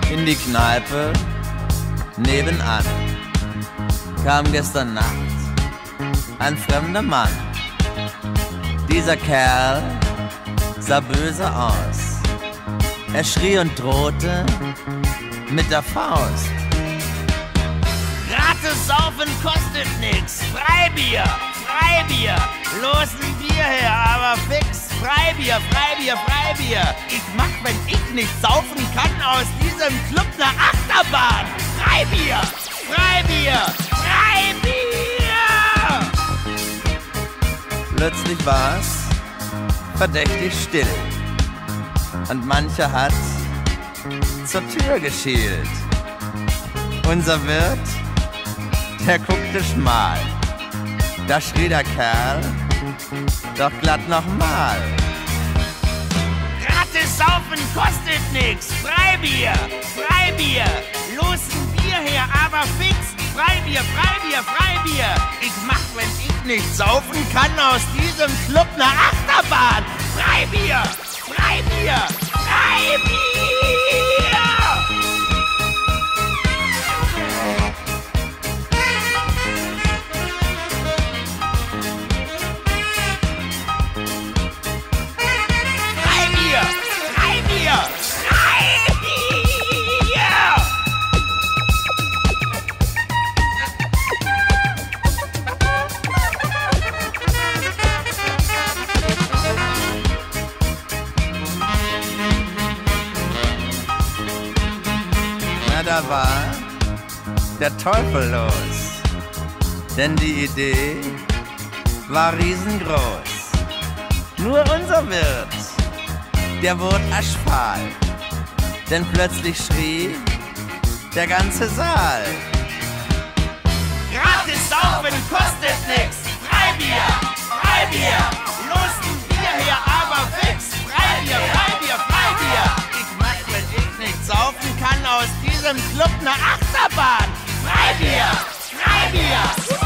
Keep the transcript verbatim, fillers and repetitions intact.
in die Kneipe nebenan kam gestern Nacht ein fremder Mann. Dieser Kerl sah böse aus. Er schrie und drohte mit der Faust. Gratis saufen kostet nix. Freibier, Freibier. Los ein Bier her, aber fix. Freibier, Freibier, Freibier. Ich mach, wenn ich nicht saufen kann, aus diesem Club ne Achterbahn. Freibier, Freibier, Freibier. Plötzlich war's verdächtig still und mancher hat zur Tür geschielt. Unser Wirt, der guckte schmal. Da schrie der Kerl doch glatt nochmal. Gratis saufen kostet nix. Freibier, Freibier. Los ein Bier her, aber fix. Freibier, Freibier, Freibier. Ich mach, wenn ich nicht saufen kann, aus diesem Club ne Achterbahn. Freibier, Freibier, Freibier. Freibier, Freibier, Freibier. Na, da war der Teufel los, denn die Idee war riesengroß. Nur unser Wirt, der wurde aschfahl, denn plötzlich schrie der ganze Saal. Gratis saufen kostet nix. Freibier, Freibier. Los ein Bier her, aber fix. Freibier, Freibier, Freibier. Ich mach, wenn ich nicht saufen kann, aus diesem Club ne Achterbahn. Freibier, Freibier.